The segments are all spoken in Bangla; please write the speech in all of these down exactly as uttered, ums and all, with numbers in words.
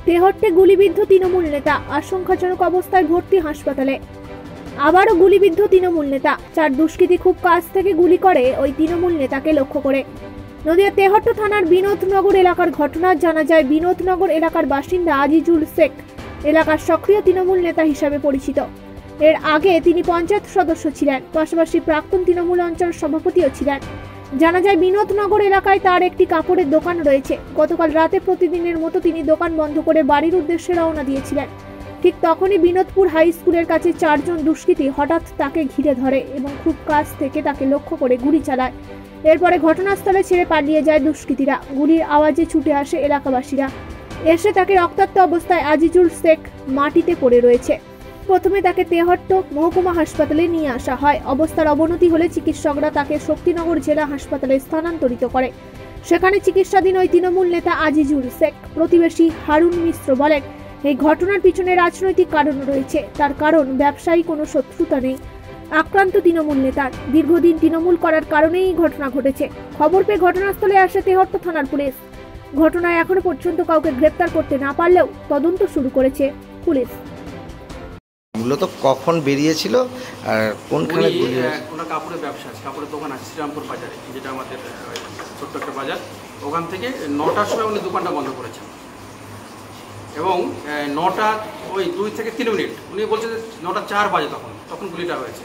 তেহট্টে গুলিবিদ্ধ তৃণমূল নেতা, আশঙ্কাজনক অবস্থায় ভর্তি হাসপাতালে। আবারও গুলিবিদ্ধ তৃণমূল নেতা, চার দুষ্কৃতী খুব কাছ থেকে গুলি করে ওই তৃণমূল নেতাকে লক্ষ্য করে। নদিয়া তেহট্ট থানার বিনোদনগর এলাকার ঘটনা। জানা যায়, বিনোদনগর এলাকার বাসিন্দা আজিজুল শেখ এলাকার সক্রিয় তৃণমূল নেতা হিসাবে পরিচিত। এর আগে তিনি পঞ্চায়েত সদস্য ছিলেন, পাশাপাশি প্রাক্তন তৃণমূল অঞ্চল সভাপতিও ছিলেন। জানা যায়, বিনোদনগর এলাকায় তার একটি কাপড়ের দোকান রয়েছে। গতকাল রাতে প্রতিদিনের মতো তিনি দোকান বন্ধ করে বাড়ির উদ্দেশ্যে রওনা দিয়েছিলেন। ঠিক তখনই বিনোদপুর হাই স্কুলের কাছে চারজন দুষ্কৃতী হঠাৎ তাকে ঘিরে ধরে এবং খুব কাছ থেকে তাকে লক্ষ্য করে গুলি চালায়। এরপরে ঘটনাস্থলে ছেড়ে পালিয়ে যায় দুষ্কৃতীরা। গুলির আওয়াজে ছুটে আসে এলাকাবাসীরা। এসে তাকে রক্তাক্ত অবস্থায় আজিজুল শেখ মাটিতে পড়ে রয়েছে। প্রথমে তাকে তেহট্ট মহকুমা হাসপাতালে নিয়ে আসা হয়। অবস্থার অবনতি হলে চিকিৎসকরা তাকে শক্তিনগর জেলা হাসপাতালে স্থানান্তরিত করে। সেখানে চিকিৎসাধীন ওই তৃণমূল নেতা আজিজুল শেখ। প্রতিবেশী হারুন মিশ্র বলেন, এই ঘটনার পিছনে রাজনৈতিক কারণ রয়েছে। তার কারণ, ব্যবসায়ী কোনো শত্রুতা নেই আক্রান্ত তৃণমূল নেতার। দীর্ঘদিন তৃণমূল করার কারণেই ঘটনা ঘটেছে। খবর পেয়ে ঘটনাস্থলে আসে তেহট্ট থানার পুলিশ। ঘটনায় এখনো পর্যন্ত কাউকে গ্রেপ্তার করতে না পারলেও তদন্ত শুরু করেছে পুলিশ। মূলত কখন বেরিয়েছিল আর কোনখানে? কোনো কাপড়ের ব্যবসা আছে, কাপড়ের দোকান আছে শ্রীরামপুর বাজারে, যেটা আমাদের ছোট্ট একটা বাজার। ওখান থেকে নটার সময় উনি দোকানটা বন্ধ করেছেন এবং নটা ওই দুই থেকে তিন মিনিট উনি বলছেন নটা চার বাজে তখন তখন গুলিটা হয়েছে।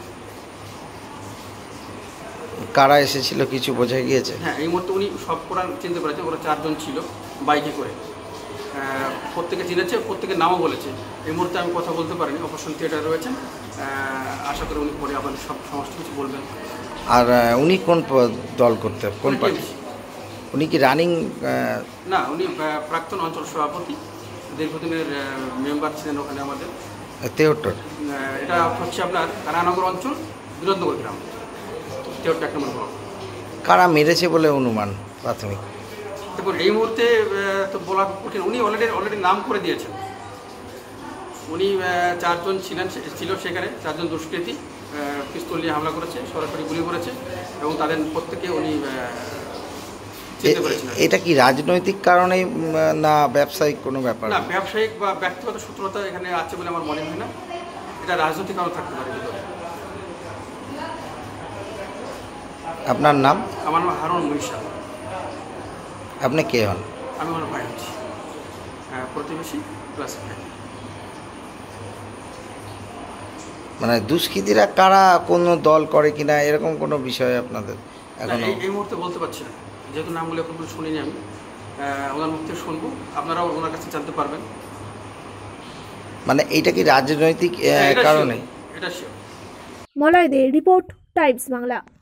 কারা এসেছিল কিছু বোঝা গিয়েছে? হ্যাঁ, এই মুহূর্তে উনি সব করা চিনতে পেরেছেন। ওরা চারজন ছিল বাইকে করে, প্রত্যেকে চিনেছে, প্রত্যেকের নামও বলেছে। এই মুহূর্তে আমি কথা বলতে পারিনি, অপারেশন থিয়েটার রয়েছেন। আশা করি উনি পরে আপনাদের সব সমস্ত কিছু বলবেন। আর উনি কোন দল করতে, কোন পার্টি? উনি কি রানিং? না, উনি প্রাক্তন অঞ্চল সভাপতি, দীর্ঘদিনের মেম্বার ছিলেন ওখানে আমাদের তেহট্টর। এটা হচ্ছে আপনার কারানগর অঞ্চল, বিনোদনগর গ্রাম, তেহট্ট এক নম্বর ব্লক। কারা মেরেছে বলে অনুমান প্রাথমিক? দেখুন, এই মুহূর্তে তো বলা কঠিন। উনি অলরেডি অলরেডি নাম করে দিয়েছেন। উনি চারজন ছিলেন, ছিল সেখানে চারজন দুষ্কৃতী পিস্তল নিয়ে হামলা করেছে, সরাসরি গুলি করেছে এবং তাদের প্রত্যেকে উনি চিনতে পেরেছেন। এটা কি রাজনৈতিক কারণে না ব্যবসায়িক কোনো ব্যাপার? না, ব্যবসায়িক বা ব্যক্তিগত সূত্রতা এখানে আছে বলে আমার মনে হয় না। এটা রাজনৈতিক কারণ থাকতে পারে। আপনার নাম? আমার নাম হারুন মিশ্র। আপনি কে হন? আমি আমার ভাই হচ্ছি, প্রতিবেশী প্লাস ভাই। মানে দুষ্কৃতীরা কারা, কোনো দল করে কিনা এরকম কোনো বিষয় আপনাদের এখন? এই মুহূর্তে বলতে পারছি না, যেহেতু নামগুলো এখন শুনিনি আমি। ওনার মুখ থেকে শুনবো, আপনারাও ওনার কাছে জানতে পারবেন। মানে এইটা কি রাজনৈতিক কারণে? এটা sure. Malay Dey report, Times Bangla.